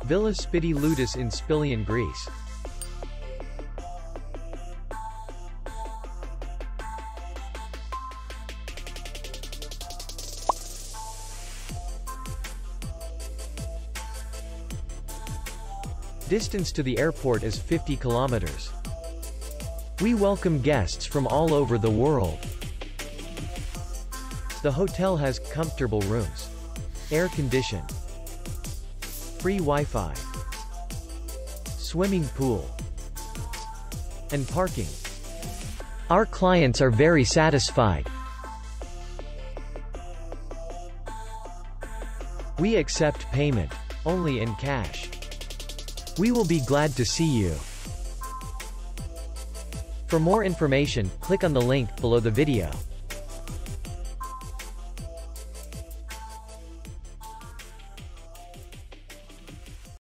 Villa Spiti Louloudis in Spilion, Greece. Distance to the airport is 50 kilometers. We welcome guests from all over the world. The hotel has comfortable rooms, air conditioned, free Wi-Fi, swimming pool, and parking. Our clients are very satisfied. We accept payment only in cash. We will be glad to see you. For more information, click on the link below the video.